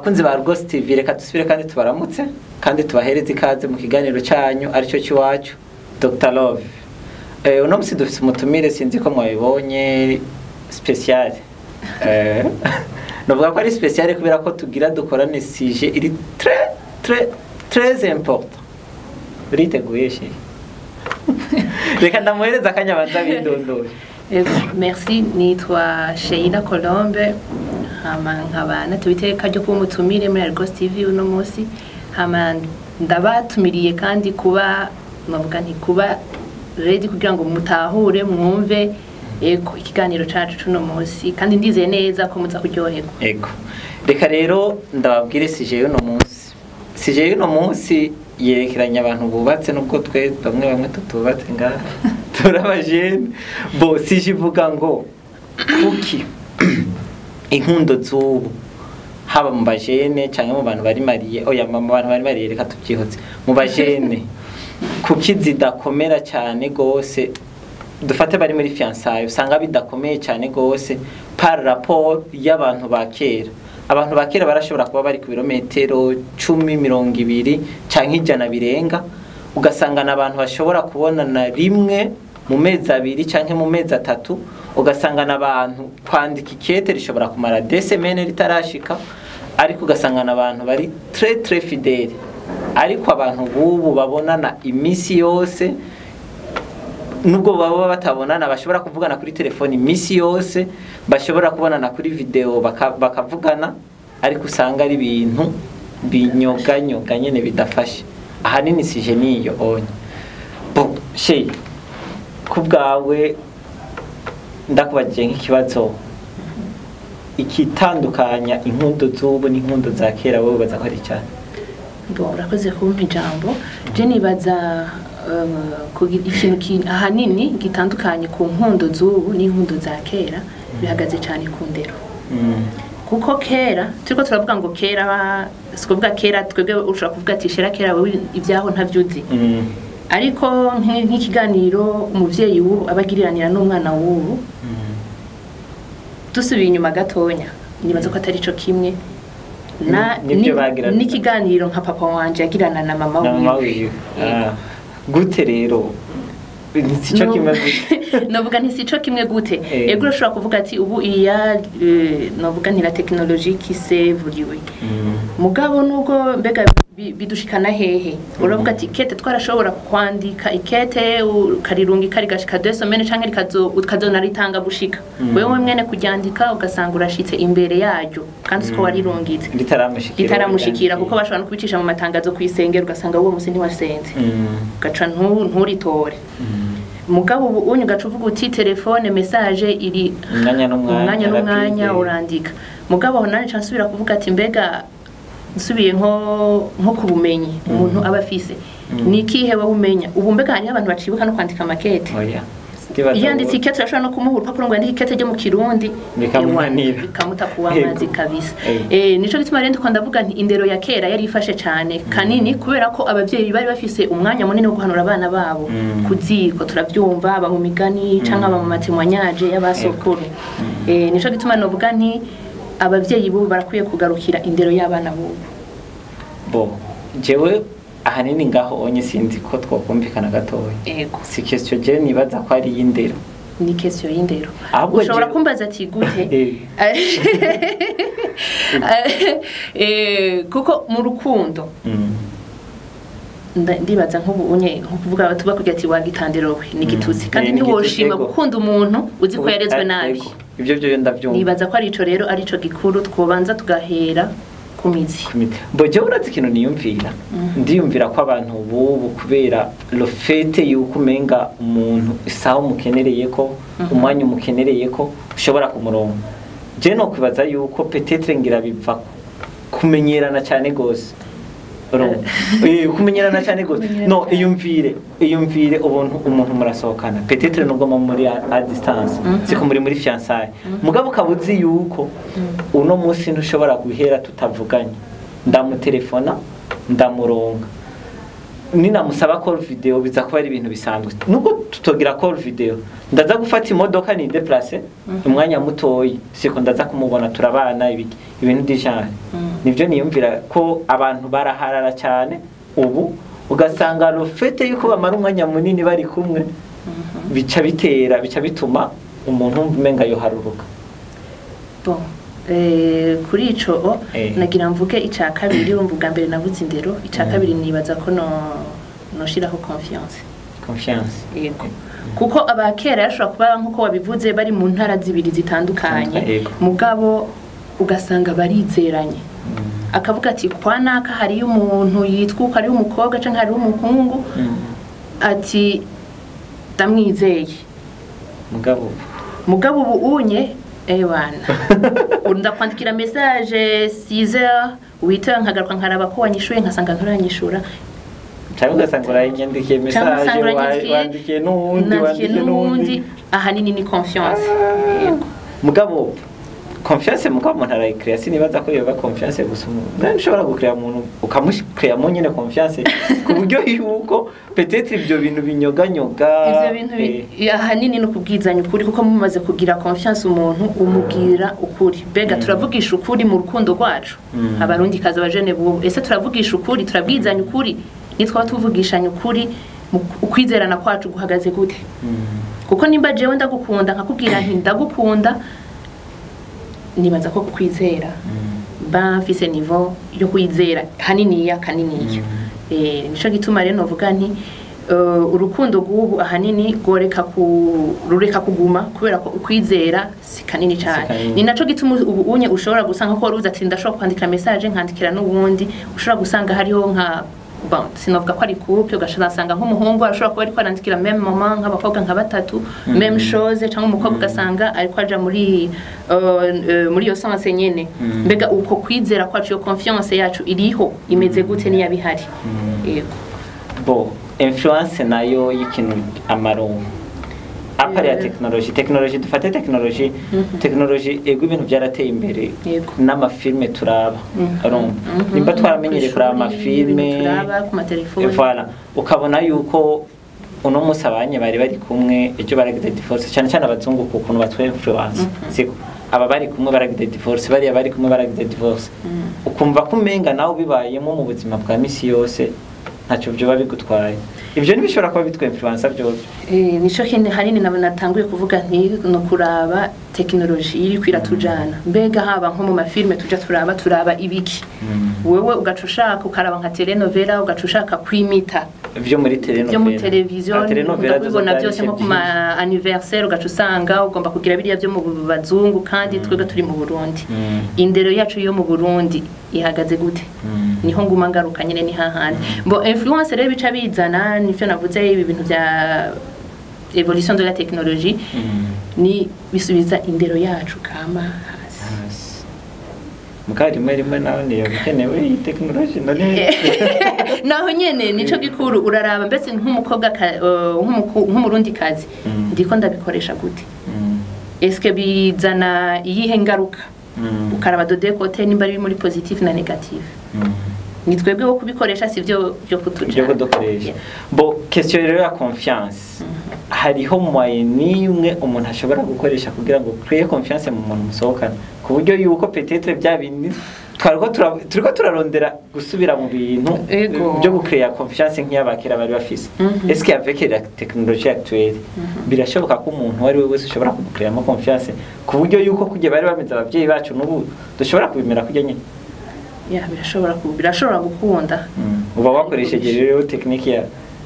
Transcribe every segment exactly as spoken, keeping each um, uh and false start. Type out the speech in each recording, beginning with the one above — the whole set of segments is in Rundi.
bakunzi ba Argos T V, reka dusubire kandi tubaramutse kandi tubahereze ikaze mu kiganiro cyanyu aricyo cy'iwacu Doctor Love. Eh uno musi dufite umutumire, sinzi ko mwabibonye, special. Eh novuga ko ari special kubera ko tugira dukorane sujet iri très très très important. Uriteguye shi? Reka ndamuhereza akanya banza bindondore. Merci, nitwa Sheila Colombe. Hama nkaba natubiteka ryo kuba umutumire muri Argos T V uno munsi. Hama ndabatumiriye kandi kuba navuga nti kuba ready kugira ngo mutahure mwumve ego ikiganiro cacu cuno munsi kandi ndizeye neza ko muza kuryoherwa. Ego. Reka rero ndababwire sije uno munsi. Sije uno munsi yerekeranya abantu bubatse nubwo twe bamwe bamwe tutubatse ngaha. Turabajene. Bo sije ivuga ngo kuki inkundo zubu haba mu bajene cyangwa mu bantu bari mariye oya mu bantu bari mariye reka tubyihotse mu bajene kuki zidakomera cyane gose dufate bari muri fiançailles usanga bidakomeye cyane gose par rapport y'abantu bakera. Abantu bakera barashobora kuba bari ku birometero cumi mirongo ibiri cyangwa ijana birenga, ugasanga nabantu bashobora kubonana rimwe mu mezi abiri cyangwa mu mezi atatu, ugasanga nabantu kwandika ikete rishobora kumara deux semaines ritarashika, ariko ugasanga nabantu bari très très fidèle. Ariko abantu bubu babonana imisi yose, nubwo baba batabonana bashobora kuvugana kuri telefone imisi yose, bashobora kubonana kuri video bakavugana, ariko usanga ari ibintu binyoganyoga nyene bidafashe. Ahanini sije niyo onye. Bo she kubwawe ndakubagiye nk'ikibazo ikitandukanya inkundo zubu n'inkundo za kera wowe baza ko ari cyane. Bo urakoze kumpa ijambo. Je nibaza kugira ikintu ahanini gitandukanye ku nkundo zubu n'inkundo za kera bihagaze cyane ku ndero. Kuko kera turiko turavuga ngo kera sikuvuga kera twebwe ushobora kuvuga ati shera kera wowe ibyaho ntavyuzi. Ariko nk'ikiganiro umuvyeyi wubu abagiriranira n'umwana wubu dusubiye inyuma gatonya nibaza ko atari co kimwe na n'ikiganiro nka papa wanje yagirana na mama wiwe. Gute rero sico kimwe gute novuga nti sico kimwe gute ego urashobora kuvuga ati ubu iya novuga nti la technologie qui s'évolue mugabo nubwo mbega bidushikana hehe uravuga ati ikete twarashobora kwandika ikete karirungi kari gashika deux semaines canke rikazo ukazona ritanga gushika wewe mwene kuryandika ugasanga urashitse imbere yaryo kandi siko warirungitse litaramushikira litaramushikira kuko bashobora no kubicisha mu matangazo kwisengera ugasanga uwo musi ntiwasenze gaca nturitore. Mugabo ubu unyu gaca uvuga uti telefone message iri umwanya n'umwanya n'umwanya urandika. Mugabo nane cansubira kuvuga ati mbega nsubiye nko nko kubumenyi umuntu aba afise nikihe wabumenya ubu mbega hanya abantu bacibuka no kwandika makete. Oya yanditse ikete turashobora no kumuha urupapuro ngo yandike ikete ryo mu Kirundi bikamunanira bikamuta kuwa amazi kabisa. Eh nico gituma rero ndiko ndavuga nti indero ya kera yari ifashe cyane kanini kubera ko abavyeyi bari bafise umwanya munini wo guhanura abana babo kuziko turavyumva aba mu migani canke aba mu matemwanyaje y'abasokuru. Eh nico gituma novuga nti abavyeyi bo barakwiye kugarukira indero y'abana bo. Bo jewe ahanini ngaho onye sinzi ko twakumvikana gatoya. Ego si question je nibaza ko ari indero, ni question y'indero. Ushobora kumbaza ati gute eh kuko mu rukundo ndibaza nk'ubu unye nkuvuga batuba kugira ati wagitandero we n'igitutsi kandi ntiwoshima gukunda umuntu uzi ko yarezwe nabi. Ibyo byo ndabyumva. Nibaza ko ari ico rero ari ico gikuru twobanza tugahera kumizi. Boje urazi kintu niyumvira. Ndiyumvira ko abantu bubu kubera le fait yuko umenga umuntu isaho mukenereye ko umwanya umukenereye ko ushobora kumuronka. Je no kwibaza yuko peut-être ngira biva kumenyerana cyane gose. Eh kumenyerana cyane gose. No iyumvire iyumvire ubuntu umuntu murasohokana peut-être nubwo muri a distance siko muri muri fiançailles mugabo kabuzi yuko uno munsi ntushobora guhera tutavuganye ndamutelefona ndamuronga ninamusaba call video biza kuba ari ibintu bisanzwe nubwo tutogira call video ndaza gufata imodoka ni déplacer umwanya mutoyi siko ndaza kumubona turabana ibiki ibintu dijana nivyo niyumvira ko abantu baraharara cyane ubu ugasanga rofete yuko bamara umwanya munini bari kumwe bica bitera bica bituma umuntu umenga yo haruruka bon eh kuri ico nagira mvuge ica kabiri umvuga mbere navuze indero ica kabiri nibaza ko no no shiraho confiance confiance yego kuko abakera yashobora kuba nkuko wabivuze bari mu ntara zibiri zitandukanye mugabo ugasanga barizeranye akavuga ati kwa naka hari umuntu yitwa ari umukobwa canke hari umuhungu ati ndamwizeye mugabo mugabo ubu unye ewana unda kwandikira message six heures wita nkagaruka nkaraba ko wanyishuye nkasanga nturanyishura cyangwa ugasanga urayandikiye message wandikiye n'uwundi wandikiye n'uwundi ahanini ni confiance yego mugabo confiance mugabo umuntu arayikrea sinibaza ko yoba confiance gusa umuntu ushobora gukrea umuntu ukamushikrea mu nyine confiance ku buryo yuko peut-être ibyo bintu binyoganyoga ivyo bintu ahanini no kubwizanya ukuri kuko mumaze kugira confiance umuntu umubwira ukuri bega turavugisha ukuri mu rukundo rwacu abarundi kaza abajene bubu ese turavugisha ukuri turabwizanya ukuri nitwa tuvugishanya ukuri ukwizerana kwacu guhagaze gute kuko nimba jewe ndagukunda nkakubwira nti ndagukunda nibaza ko kwizera ba mfise niveau yo kwizera hanini ya kanini eh nico gituma rero novuga nti urukundo gubu ahanini goreka ku rureka kuguma kubera ko ukwizera si kanini cyane ni naco gituma ubu unye ushobora gusanga ko waruza ati ndashobora kwandika message nkandikira n'ubundi ushobora gusanga hariho nka bon sinovuga ko ari couple ugashasanga nk'umuhungu ashobora kuba ari kwandikira même moment nk'abakobwa nka batatu même chose cyangwa umukobwa ugasanga ari kwaja muri muri yo sanse nyene mbega uko kwizera kwacu yo confiance yacu iriho imeze gute niya bihari yego bo influence nayo y'ikintu amarongo apari ya technology technology dufate technology technology ego ibintu byarateye imbere n'amafilme turaba arumva nimba twaramenyere kuraba amafilme turaba ku matelefone voilà ukabona yuko uno musabanye bari bari kumwe ejo baragize divorce cyane cyane abazungu kuko batwe influence siko aba bari kumwe baragize divorce bari bari kumwe baragize divorce ukumva kumenga nawe bibayemo mu buzima bwa misi yose ntacyo byo babigutwaye ibyo nibishobora kuba bitwa influencer byo eh nico kindi hanini natanguye kuvuga nti no kuraba technology iri kwiratujana mbega haba nko mu mafilme tuja turaba turaba ibiki wewe ugacushaka ukaraba nka telenovela ugacushaka kwimita byo muri telenovela byo mu television ubona byose nko kuma anniversaire ugacusanga ugomba kugira biriya byo mu bazungu kandi twega turi mu Burundi indero yacu yo mu Burundi ihagaze gute niho nguma ngaruka nyene ni hahandi bo influence rero bica bizana nivyo navuze ibi bintu bya evolution de la technologie ni bisubiza indero yacu kama hasi mukari rimwe rimwe nawe niyo bikenewe iyi technology none naho nyene nico gikuru uraraba mbese nk'umukobwa nk'umurundi kazi ndiko ndabikoresha gute eske bizana iyihe ngaruka ukaraba de deux côtés nimba ari muri positif na negative ni twebwe wo kubikoresha sivyo byo kutuja byo kudukoresha bo question rero ya confiance hariho moyen nimwe umuntu ashobora gukoresha kugira ngo create confiance mu muntu musohokana ku buryo yuko peut-être bya bindi twariko turiko turarondera gusubira mu bintu byo gucreate confiance nk'iyabakira bari bafise est-ce qu'avec la technologie actuelle birashoboka ko umuntu wari wese ushobora kucreate mo confiance ku buryo yuko kujye bari bameze abavyeyi bacu n'ubu dushobora kubimera kujya nyine ya birashobora birashobora gukunda uba wakoresheje rero technique ya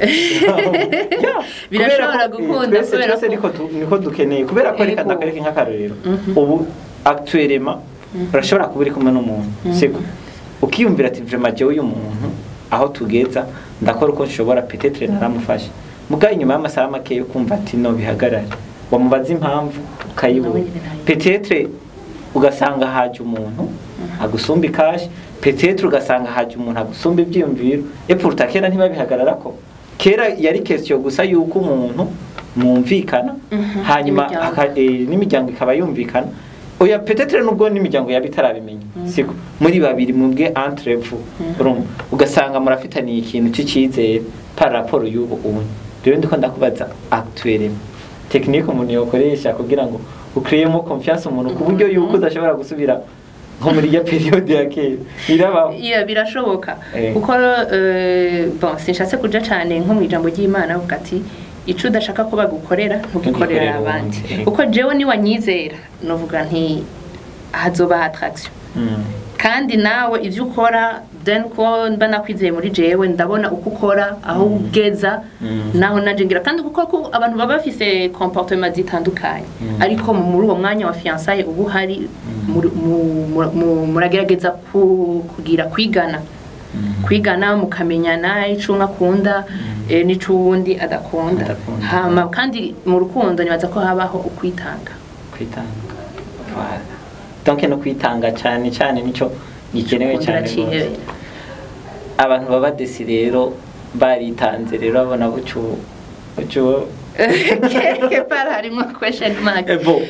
birashobora gukunda kubera ko niko niko dukeneye kubera ko reka ndakareke nk'akarorero ubu actuellement urashobora kuba uri kumwe n'umuntu siko ukiyumvira ati vraiment je uyu muntu aho tugeza ndakora uko nshobora peut-être naramufasha mugaye nyuma y'amasaha make yo kumva ati no bihagarare wamubaza impamvu ukayibona peut-être ugasanga haje umuntu agusumba ikashi peut-être ugasanga haje umuntu agusumba ibyiyumviro et pourtant kera ntibabihagarara ko kera yari question gusa yuko umuntu mwumvikana hanyuma n'imiryango ikaba yumvikana oya peut-être nubwo n'imiryango yabitarabimenya siko muri babiri mubwe entre vous urumva ugasanga murafitaniye ikintu cy'ikizere par rapport y'ubu ubu rero ndiko ndakubaza actuellement technique umuntu yokoresha kugira ngo ukreyemo confiance umuntu ku buryo yuko udashobora gusubira nko muri ya periode ya kera iraba iya birashoboka kuko bon sinshatse kuja cyane nko mu ijambo ry'Imana uvuga ati ico udashaka ko bagukorera ntugikorera abandi uko jewe ni wanyizera novuga nti hazoba attraction kandi nawe ivyo ukora then ko mba nakwizeye muri jewe ndabona uko ukora aho ugeza naho naje ngira kandi kuko abantu baba bafise comportement zitandukanye ariko muri uwo mwanya wa fiançailles ubu hari muragerageza kugira kwigana kwigana mukamenyana ico akunda n'ico wundi adakunda hama kandi mu rukundo nibaza ko habaho ukwitanga kwitanga donc no kwitanga cyane cyane nico gikenewe cyane abantu baba desi rero baritanze rero abona bucu bucu quelque part harimo question mark bon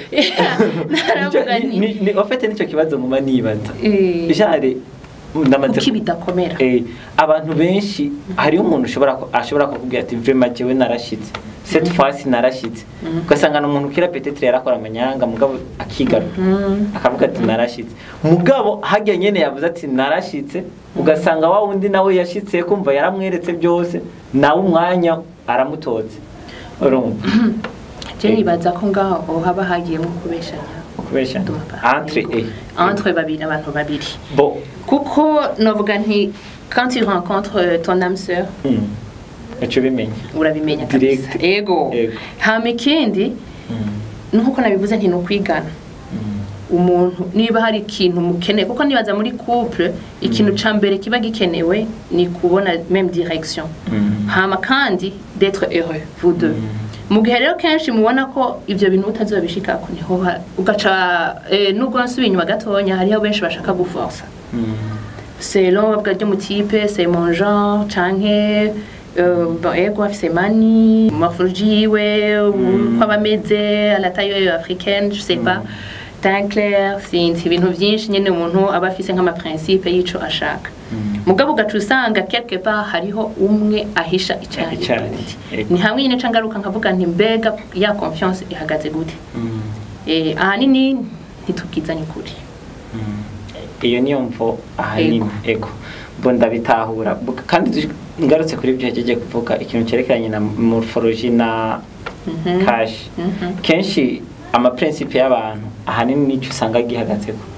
ni en fait nicyo kibazo mu manibaza jare ndamaze kibidakomera eh abantu benshi hari umuntu ushobora ashobora kukubwira ati vraiment jewe narashitse cette fois narashitse ugasanga umuntu kira peut-être yarakora amanyanga mugabo akigaruka akavuga ati narashitse mugabo hajya nyene yavuze ati narashitse ugasanga wa wundi nawe yashitse kumva yaramweretse byose nawe umwanya aramutoze urumva je nibaza ko ngaho haba hagiyemo kubeshanya kubeshanya entre et entre babiri abantu babiri bon kuko novuga nti quand tu rencontres ton âme sœur Echo bimenya urabimenya kabisa ego hama ikindi nuko nabivuze nti no kwigana umuntu niba hari ikintu mukene kuko nibaza muri couple ikintu ca mbere kiba gikenewe ni kubona même direction hama kandi d'être heureux vous deux mugihe rero kenshi mubona ko ivyo bintu utazobishikako niho ugaca nubwo nsubiye inyuma gatonya hariho benshi bashaka guforsa selon babwa ryo mutipe c'est mon genre canke bon ego afise mani morphologie we uko abameze à la taille africaine je sais pas teint clair sinzi ibintu byinshi nyene umuntu aba afise nk'ama principe yico ashaka mugabo gacu usanga quelque part hariho umwe ahisha icyayi ni hamwe nyine cangaruka nkavuga nti mbega ya confiance ihagaze gute eh ahanini ntitukizanye kuri iyo niyo mvo ahanini ego bo ndabitahura kandi ngarutse kuri byo yagiye kuvuga ikintu cyerekeranye na morphologie na cash kenshi ama principe y'abantu ahanini nico usanga gihagaze ko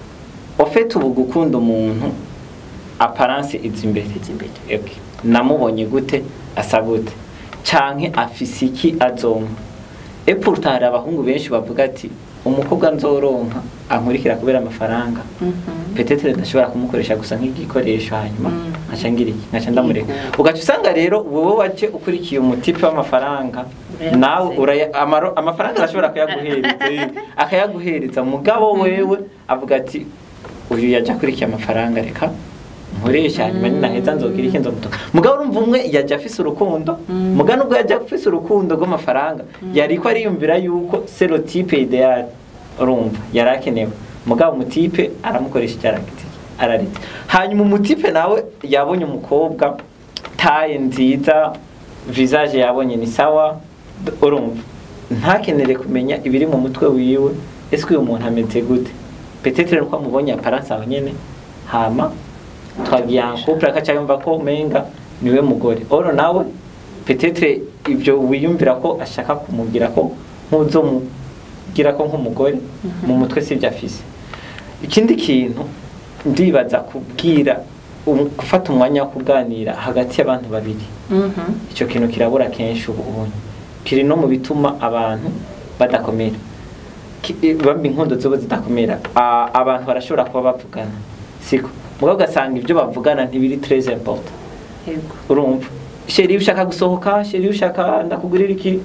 ofete ubu gukunda umuntu apparence izimbere izimbere okay namubonye gute asagute canke afise iki azonka et pourtant abahungu benshi bavuga ati umukobwa nzoronka ankurikira kubera amafaranga peut-être ndashobora kumukoresha gusa nk'igikoresho hanyuma nkacangira iki nkaca ndamureka ugaca usanga rero wowe waje ukurikiye umutipe w'amafaranga nawe amafaranga arashobora kuyaguhereza akayaguhereza mugabo wewe avuga ati uyu yaje akurikiye amafaranga reka nkoresha hanyuma ninaheza nzogira iki nzomutoka mugabo urumva umwe yaje afise urukundo muga nubwo yaje afise urukundo rw'amafaranga yariko ariyumvira yuko serotype ideal urumva yarakenewe mugabo umutipe aramukoresha cyaragiti ararite hanyuma umutipe nawe yabonye umukobwa taye nziza visage yabonye ni sawa urumva ntakenere kumenya ibiri mu mutwe wiwe ese uyu muntu ameze gute peut-être nuko amubonye apparence aho nyene hama twagiye couple akacayumva ko menga niwe mugore oro nawe peut-être ibyo wiyumvira ko ashaka kumugira ko nkuzo mugira ko nk'umugore mu mutwe sivyo afise ikindi kintu ndibaza kubwira gufata umwanya wo kuganira hagati y'abantu babiri icyo kintu kirabura kenshi ubu kiri no mu bituma abantu badakomera bambi inkondo zo zidakomera abantu barashobora kuba bavugana siko mugabo gasanga ibyo bavugana ntibiri très important yego urumva sheri ushaka gusohoka sheri ushaka ndakugurira iki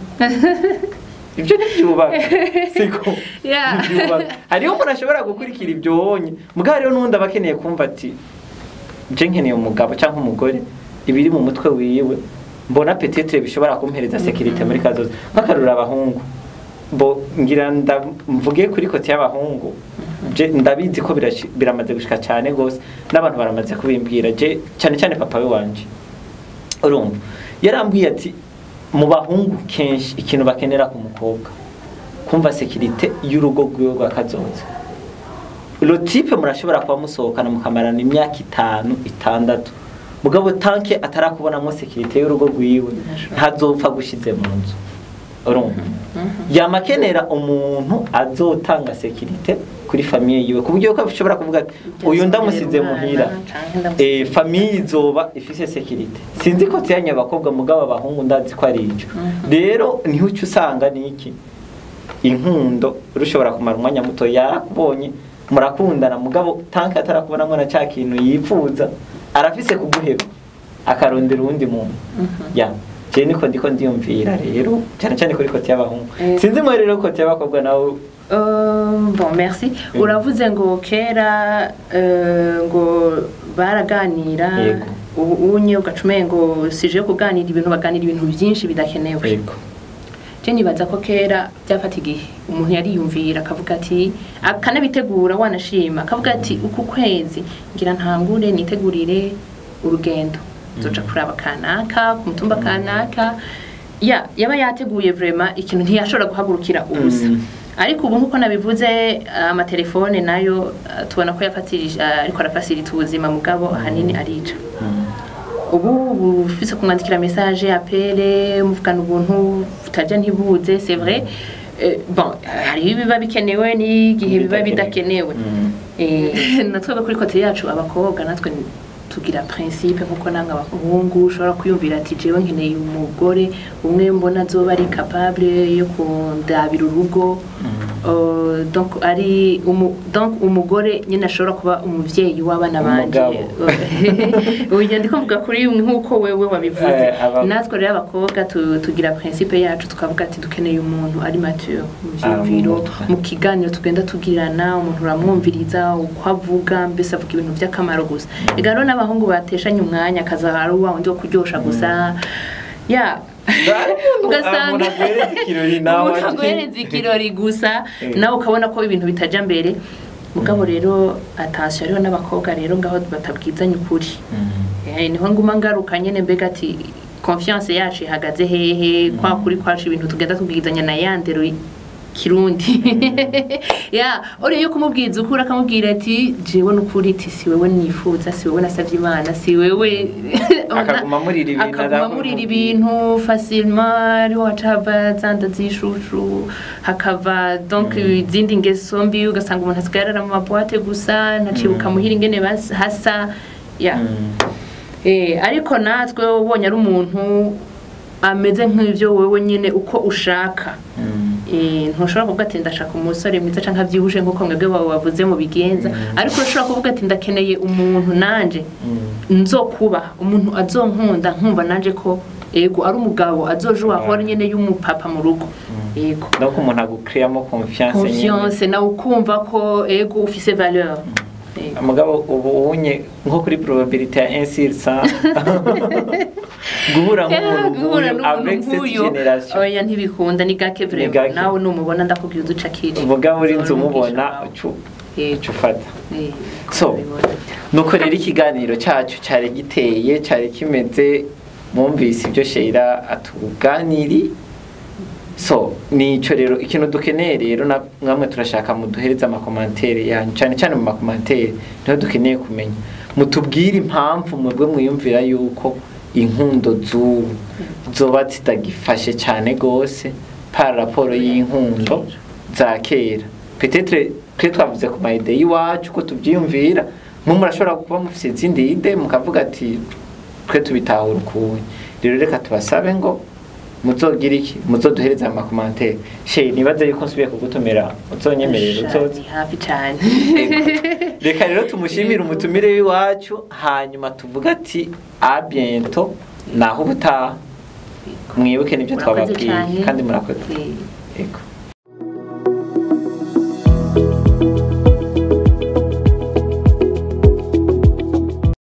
ibyo ntibyubaka siko yeah hariho umuntu ashobora gukurikira ibyo wonye mugabo rero n'undi abakeneye kumva ati je nkeneye umugabo cyangwa umugore ibiri mu mutwe wiwe mbona peut-être bishobora kumpereza sécurité muri kazoza nkakarura abahungu bo ngira ndamvuge kuri kote y'abahungu je ndabizi ko birashi- biramaze gushika cyane gose n'abantu baramaze kubimbwira je cyane cyane papa we wanje urumva yarambwiye ati mu bahungu kenshi ikintu bakenera ku mukobwa kumva sekirite y'urugo rwiwe rwa kazoza lo type murashobora kuba musohokana mukamarana imyaka itanu itandatu mugabo tanke atarakubonamo sekirite y'urugo rwiwe ntazopfa gushize mu nzu urumva yamakenera umuntu azotanga sekirite kuri famille yiwe ku buryo ko ashobora kuvuga ati uyu ndamusize muhira eh famille izoba ifise sekirite sinzi ko cyanya abakobwa mugabo abahungu ndazi ko ari ico rero niho ucu usanga niki inkundo rushobora kumara umwanya muto yarakubonye murakundana mugabo tanke atarakubonamo na ca kintu yifuza arafise kuguheba akarondera uwundi muntu ya je niko ndiko ndiyumvira rero cyane cyane kuri kote y'abahungu sinzi mo rero kote y'abakobwa nawe Euh, bon merci uravuze ngo kera euh, ngo baraganira Yego. ubu unye ugacume ngo sije kuganira ibintu baganira ibintu byinshi bidakenewe yego je nibaza ko kera byafata igihe umuntu yariyumvira akavuga ati akanabitegura wanashima akavuga ati uku kwezi ngira ntangure nitegurire urugendo zoca kuraba kanaka ku mutumba kanaka ya yaba yateguye vraiment ikintu ntiyashobora guhagurukira ubusa Mm. ariko ubu nkuko nabivuze amatelefone nayo ah, tubona ko yafatirije ah, ariko arafasirita ubuzima mugabo ahanini arica ubu ufise kumwandikira message appel muvugana ubuntu utajya ntibuze c'est vrai. Eh, bon hari biba bikenewe n'igihe biba bidakenewe eh natwe kuri kote yacu abakobwa natwe tugira principe nkuko nanga abahungu ushobora kuyumvira ati jewe nkeneye umugore umwe mbona azoba ari capable yo kundabira urugo. Uh, donc ari umu, donc umugore nyine ashobora kuba umuvyeyi w'abana banje uyu ndiko mvuga kuri nkuko wewe wabivuze Eh, aba- natwe rero abakobwa tu- tugira principe yacu tukavuga ati dukeneye umuntu ari mature mu vyumviro mutwe. mu kiganiro tugenda tugirana umuntu uramwumviriza uko avuga mbese avuga ibintu by'akamaro gusa ega rero n'abahungu bateshanye umwanya akaza ari wa wundi wo kuryosha gusa ya ugasanga umuntu agwereza ikirori nawe umuntu agwereza ikirori gusa nawe ukabona ko ibintu bitajya mbere mugabo rero atashye rero n'abakobwa rero ngaho batabwizanye ukuri eh niho nguma ngaruka nyene mbega ati confiance yacu ihagaze hehe kwa kuri kwacu ibintu tugenda tubwizanya na yandero kirundi ya ore yo kumubwiza ukura akamubwira ati jewe n'ukuri ati si wewe nifuza si wewe nasavye imana si wewe akaguma murira ibintu akaguma murira ibintu facilement wacaba zanda zishushu hakava donc izindi ngeso mbi ugasanga umuntu asigarara mu maboite gusa nacibuka muhira ingene bas- hasa ya eh ariko natwe ubonye ari umuntu ameze nk'ivyo wewe nyene uko ushaka eh ntushobora kuvuga ati ndashaka umusore mwiza canka vyihuje nkuko mwebwe bawe bavuze mu bigenza ariko ushobora kuvuga ati ndakeneye umuntu nanje nzokuba umuntu azonkunda nkumva nanje ko ego ari umugabo azoje wahora nyene y'umupapa mu rugo ego donc umuntu agukreamo confiance nyine confiance na ukumva ko ego ufise valeur ego mugabo ubu unye nko kuri probabilité ya un sur cent guhura nk'umuntu guhura nk'uyu avec n'umuntu cette nk'uyo génération oya ntibikunda ni gake Ni vraiment gake. nawe numubona ndakubwira uduca kiri mugabo uri nzu mubona ucu ego ucu fata eh So, nuko rero ikiganiro cyacu cyari giteye cyari kimeze mwumvise ibyo Sheila atuganiri so nico rero ikintu dukeneye rero na mwamwe turashaka muduhereza amakomantere yanyu cyane cyane mu makomantere niho dukeneye kumenya mutubwire impamvu mwebwe mwiyumvira yuko inkundo z'ubu zoba zitagifashe cyane gose par raporo y'inkundo za kera peut-être twe twavuze ku mayide y'iwacu ko tubyiyumvira mwe murashobora kuba mufite izindi ide mukavuga ati twe tubitahura ukuye rero reka tubasabe ngo muzogira iki muzoduhereza amakomantere she nibaze yuko nsubiye kugutumira uzonyemerera uzoze hafi cyane reka rero tumushimire umutumire w'iwacu hanyuma tuvuga ati a bientôt naho ubutaha mwibuke nibyo Murakoze twababwiye cyane. kandi murakoze Eh. yego